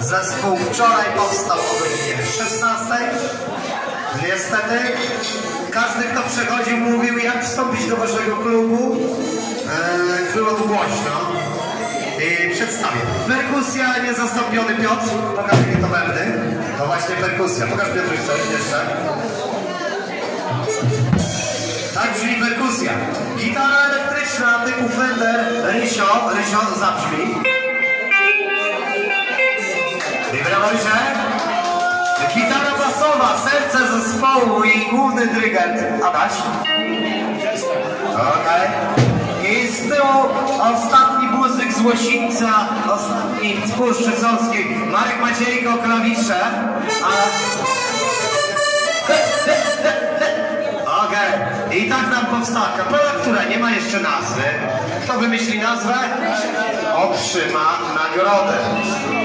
Zespół wczoraj powstał o godzinie 16. Niestety każdy, kto przechodził, mówił, jak wstąpić do waszego klubu. Było tu głośno. I przedstawię. Perkusja, niezastąpiony Piotr. Pokaż, jakie to będy. To właśnie perkusja. Pokaż, Piotruś, coś jeszcze. Tak brzmi perkusja. Gitara elektryczna typu Fender Rysio. Rysio, zabrzmi. I brawo, Rysie. Gitara basowa, serce zespołu i główny dyrygent Adaś. Okej. I z tyłu ostatni muzyk z Łosińca, ostatni z Puszczy Solskiej, Marek Maciejko, klawisze. Okej. I tak nam powstała kapela, która nie ma jeszcze nazwy. Kto wymyśli nazwę? Otrzyma nagrodę.